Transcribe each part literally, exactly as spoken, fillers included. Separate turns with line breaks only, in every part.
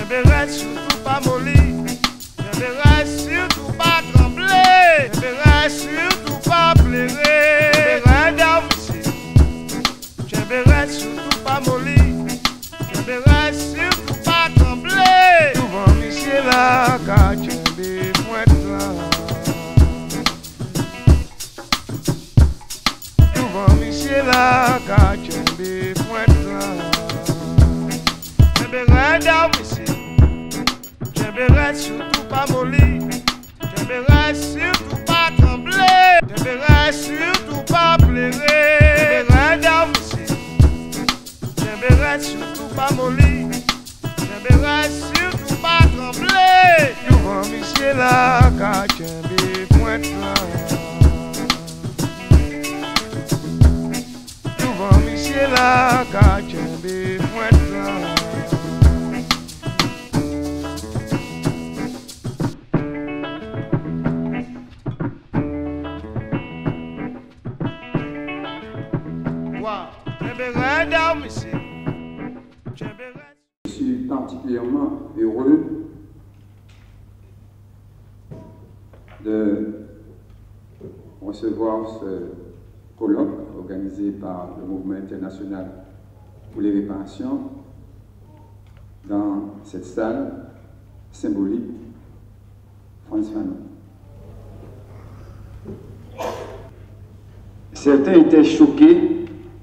J'aimerais surtout pas mollir, j'aimerais surtout pas trembler, j'aimerais surtout pas pleurer, j'aimerais dormir, j'aimerais surtout pas mollir, j'aimerais surtout pas trembler. Souvent, monsieur là, quand tu es pointe là. Souvent, monsieur là, quand tu es pointe là. J'aimerais dormir, j'aimerais surtout pas mollir, j'aimerais surtout pas trembler, j'aimerais surtout pas pleurer, j'aimerais dormir, j'aimerais surtout pas mollir, j'aimerais surtout pas trembler. Souvent, monsieur là, quand tu es pointe là. Souvent, monsieur là, quand tu es pointe là.
Je suis particulièrement heureux de recevoir ce colloque organisé par le Mouvement international pour les réparations dans cette salle symbolique Frantz Fanon. Certains étaient choqués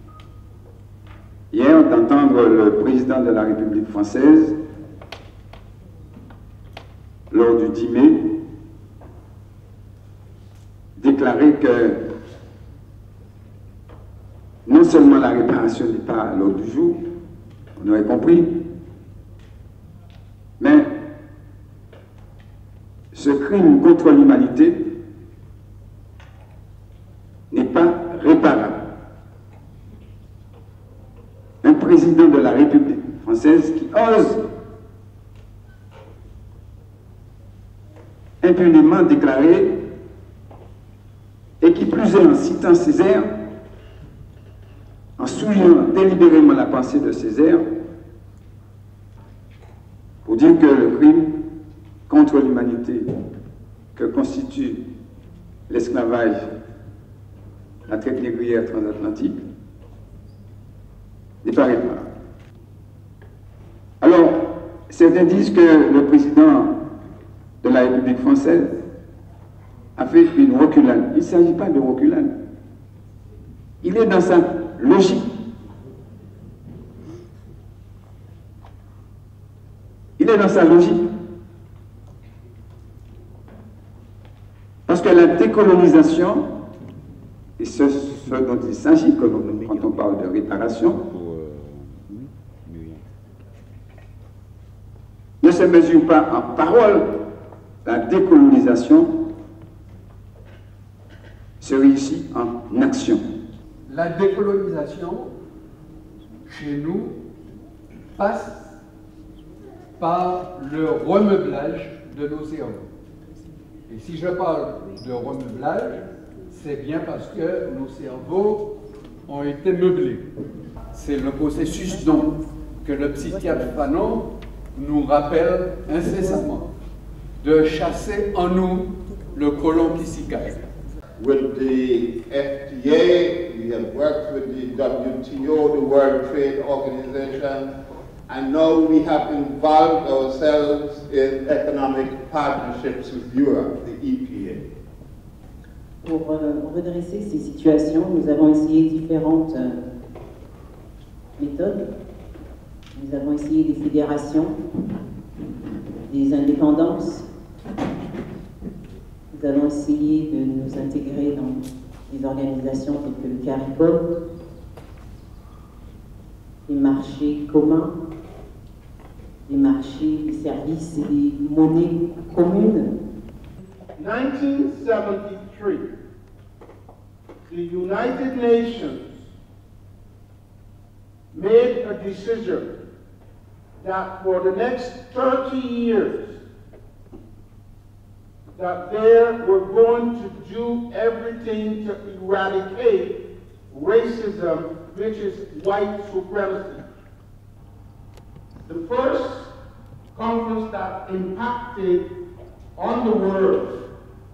hier d'entendre le président de la République française, lors du dix mai, déclarer que non seulement la réparation n'est pas à l'ordre du jour, on aurait compris, mais ce crime contre l'humanité n'est pas réparable. Un président de la République française qui ose impunément déclarer, et qui plus est en citant Césaire, en souillant délibérément la pensée de Césaire, pour dire que le crime contre l'humanité que constitue l'esclavage, la traite négrière transatlantique, n'est pas réparable. Alors, certains disent que le président de la République française a fait une reculade. Il ne s'agit pas de reculade. Il est dans sa logique. Il est dans sa logique. Parce que la décolonisation, et ce, ce dont il s'agit quand on parle de réparation, ne se mesure pas en parole. La décolonisation se réussit en action.
La décolonisation, chez nous, passe par le remeublage de nos cerveaux. Et si je parle de remeublage, c'est bien parce que nos cerveaux ont été meublés. C'est le processus donc que le psychiatre Fanon nous rappelle incessamment, de chasser en nous le colon psychique.
With the F D A, we have worked with the W T O, the World Trade Organization, and now we have involved ourselves in economic partnerships with Europe, the E P A.
Pour euh, redresser ces situations, nous avons essayé différentes euh, méthodes. Nous avons essayé des fédérations, des indépendances. Nous allons essayer de nous intégrer dans des organisations telles que le CARICOM, des marchés communs, des marchés, des services et des monnaies communes.
nineteen seventy-three, the United Nations made a decision that for the next thirty years, that they were going to do everything to eradicate racism, which is white supremacy. The first conference that impacted on the world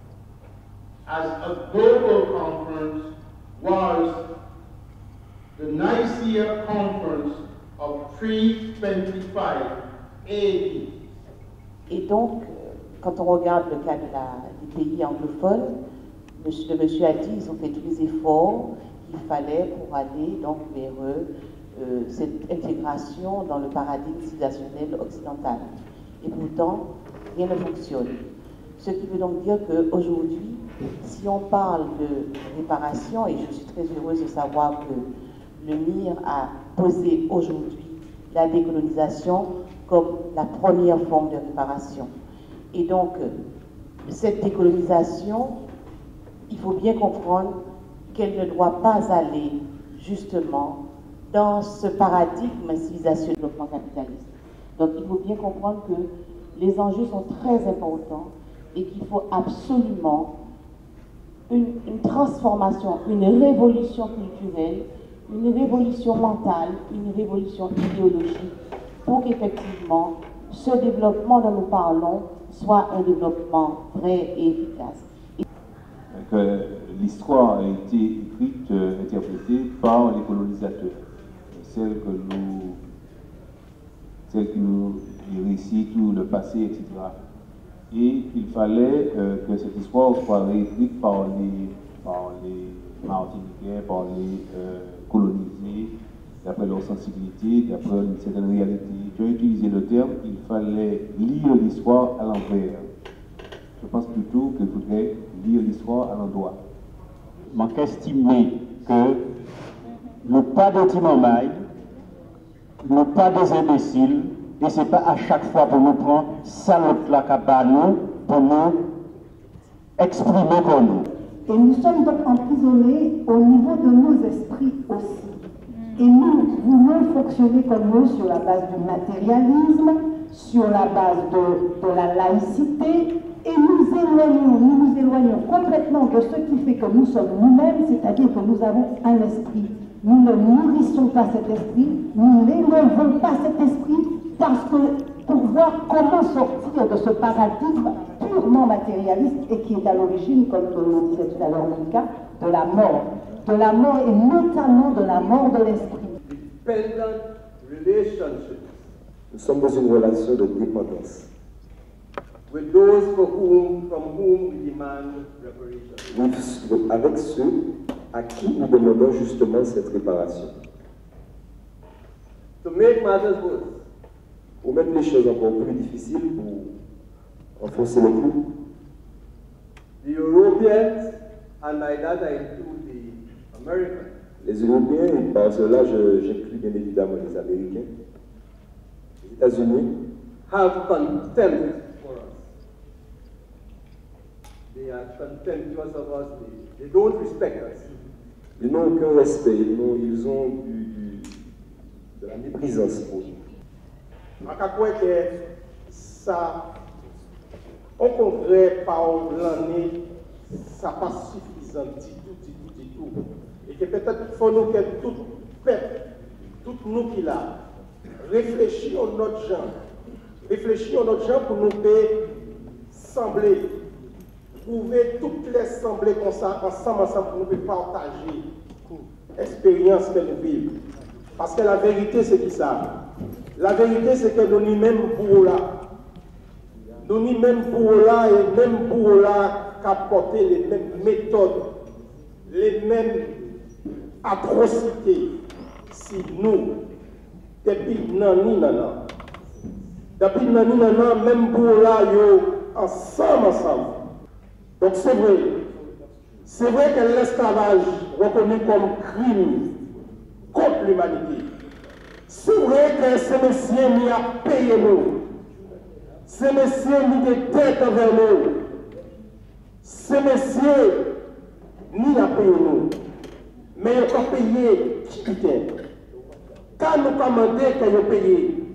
as a global conference was the Nicaea Conference of three twenty-five A D.
Et donc, quand on regarde le cas de la, des pays anglophones, le, le monsieur a dit ils ont fait tous les efforts qu'il fallait pour aller donc vers euh, cette intégration dans le paradigme civilisationnel occidental. Et pourtant, rien ne fonctionne. Ce qui veut donc dire qu'aujourd'hui, si on parle de réparation, et je suis très heureuse de savoir que le M I R a posé aujourd'hui la décolonisation comme la première forme de réparation. Et donc, cette décolonisation, il faut bien comprendre qu'elle ne doit pas aller justement dans ce paradigme civilisationnel du développement capitaliste. Donc, il faut bien comprendre que les enjeux sont très importants et qu'il faut absolument une, une transformation, une révolution culturelle, une révolution mentale, une révolution idéologique pour qu'effectivement ce développement dont nous parlons soit un développement vrai et efficace.
Que l'histoire a été écrite, euh, interprétée par les colonisateurs, celle que nous, celle qui nous récit tout le passé, et cetera. Et il fallait euh, que cette histoire soit réécrite par les, par les Martiniquais, par les euh, colonisés, d'après leur sensibilité, d'après une certaine réalité. Tu as utilisé le terme, il fallait lire l'histoire à l'envers. Je pense plutôt qu'il faudrait lire l'histoire à l'endroit.
Je estime que le pas de Timamay, le pas des imbéciles, et ce n'est pas à chaque fois pour nous prendre ça l'autre la cabane pour nous exprimer comme nous.
Et nous sommes donc emprisonnés au niveau de nos esprits aussi. Et nous voulons fonctionner comme eux sur la base du matérialisme, sur la base de, de la laïcité, et nous éloignons, nous nous éloignons complètement de ce qui fait que nous sommes nous-mêmes, c'est-à-dire que nous avons un esprit. Nous ne nourrissons pas cet esprit, nous n'élevons pas cet esprit, parce que pour voir comment sortir de ce paradigme purement matérialiste et qui est à l'origine, comme le disait tout à l'heure Monica, de la mort. De la mort et notamment de la mort de l'esprit.
Dependent relationships.
Nous sommes dans une relation de dépendance.
With those for whom, from whom we demand reparation.
Avec ceux à qui nous demandons justement cette réparation.
To make matters worse.
Pour mettre les choses encore plus difficiles, pour enfoncer le clou.
The Europeans, and by that I include the Americans.
Les Européens, et par cela j'inclus bien évidemment les Américains, les États-Unis,
have contempt for us. They are contemptuous of us. They, they don't respect us.
Ils n'ont aucun respect, ils ont, ils ont du, du, de la méprisance pour nous.
Je crois que ça, au congrès par l'année, ça pas suffisant du tout, du tout, du tout. Et que peut-être qu'il faut nous que tout peuple, tout nous qui là, réfléchissons notre genre, réfléchissons notre genre pour nous sembler, trouver toutes les semblées comme ça, ensemble, ensemble, pour nous partager l'expérience que nous vivons. Parce que la vérité, c'est qui ça? La vérité, c'est que nous n'y même pour là. Nous n'y même pour là et même pour là qu'apporter les mêmes méthodes, les mêmes atrocités. Si nous, depuis nani nana, depuis nani nana, même pour là, yo, ensemble, ensemble. Donc c'est vrai, c'est vrai que l'esclavage reconnu comme crime contre l'humanité. C'est vrai que ces messieurs n'y a payé nous. Ces messieurs n'y des dettes envers nous. Ces messieurs n'y a payé nous. Mais ils ont payé qui était. Quand nous commandons qu'ils ont payé.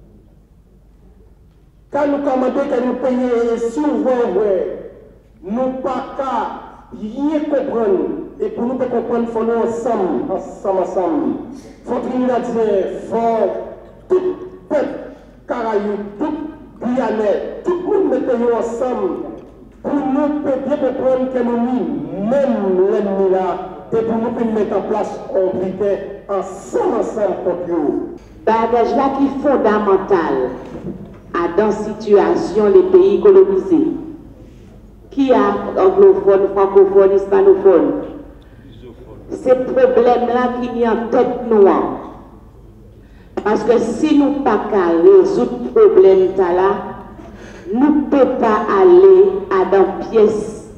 Quand nous commandons qu'ils ont payé, et si vous voyez, nous pas qu'à rien comprendre. Et pour nous comprendre, il faut nous ensemble, ensemble, ensemble. Il faut Trinidadien, il faut tout peuple Caraïbes, tout Guyanais, tout le monde mettez ensemble pour nous bien comprendre que nous, même l'ennemi là, et pour nous mettre en place un briquet ensemble, ensemble contre nous.
Bagage là qui est fondamental à dans situation les pays colonisés. Qui a anglophone, francophone, hispanophone? Ces problèmes-là qui y en tête noire. Parce que si nous ne pouvons pas résoudre ce problème-là, nous ne pouvons pas aller à dans pièce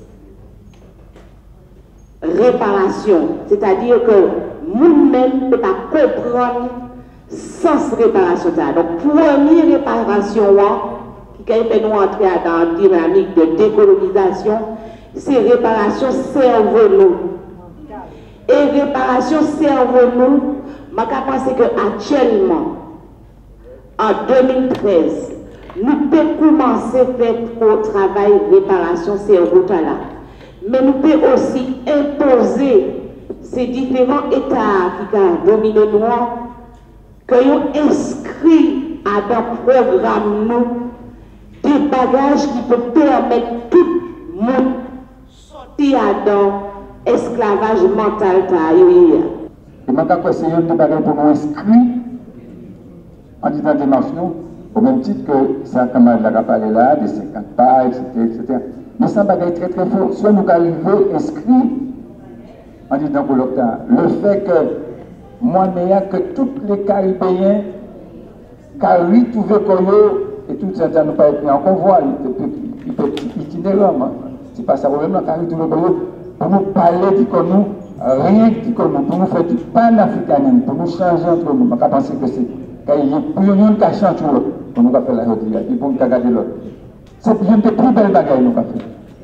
réparation. C'est-à-dire que nous-mêmes ne pouvons pas comprendre sans réparation. Donc, première réparation, qui fait nous entrer dans une dynamique de décolonisation, c'est réparation cerveau-nous. Et réparation cerveau-nous, je pense qu'actuellement, en deux mille treize, nous pouvons commencer à faire un travail de réparation cerveau là. Mais nous pouvons aussi imposer ces différents États qui ont dominé nous, que nous inscrits à dans le programme nous, des bagages qui peuvent permettre tout le monde de sortir dans l'esclavage mental.
Et maintenant, c'est un des bagages pour nous inscrits en disant démarche nous, au même titre que ça, comme la rappelé là, des cinquante pas, et cetera, et cetera. Mais ça, bagaille très très fort. Soit nous arrivons inscrits en disant pour l'octave. Le fait que moi, meilleur que tous les Caribéens, car lui, tout veut qu'on et tout ça, ça nous pas être en convoi, il peut être itinérant. C'est pas ça, problème, car lui, tout veut qu'on pour nous parler du nous, rien que du nous, pour nous faire du panafricanisme, pour nous changer entre nous. Je pense que c'est qu'il y a plus rien qui change entre l'autre, pour nous faire la rodille, et pour nous garder l'autre. C'est une des plus belles bagailles nous avons fait.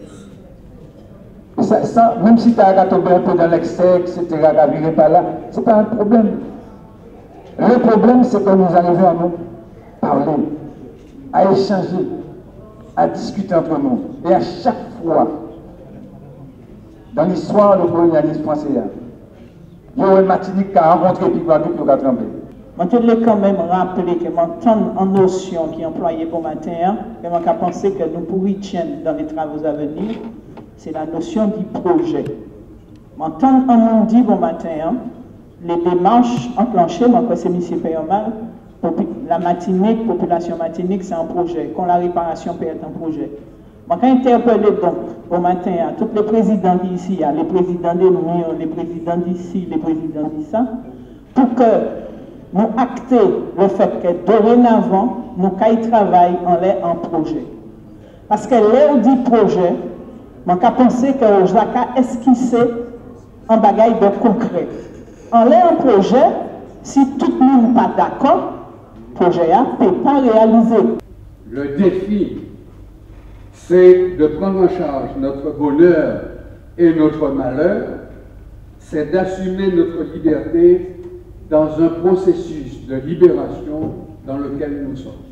Et ça, ça, même si tu as tombé un peu dans l'excès, et cetera, à virer par là, ce n'est pas un problème. Le problème, c'est que nous arrivons à nous parler, à échanger, à discuter entre nous. Et à chaque fois, dans l'histoire du colonialisme français, il y a une Martinique qui a rencontré puis Guadeloupe qui a tremblé.
Je voulais quand même rappeler que mon en notion qui est employée pour matin, que je pense que nous pourrions tenir dans les travaux à venir, c'est la notion du projet. M'entendre un monde dit bon matin, les démarches enclenchées, moi c'est M. Péomal, la Martinique, population Martinique, c'est un projet. Quand la réparation peut être un projet. Je vais interpeller donc au matin à tous les présidents d'ici, les présidents de nous, les présidents d'ici, les présidents d'ici, pour que nous actions le fait que dorénavant, nous travaillons en l'air en projet. Parce que l'air dit projet, je pense que Jacques a esquissé un bagage de concret. En l'air en projet, si tout le monde n'est pas d'accord, le projet ne peut pas réaliser.
Le défi, c'est de prendre en charge notre bonheur et notre malheur, c'est d'assumer notre liberté dans un processus de libération dans lequel nous sommes.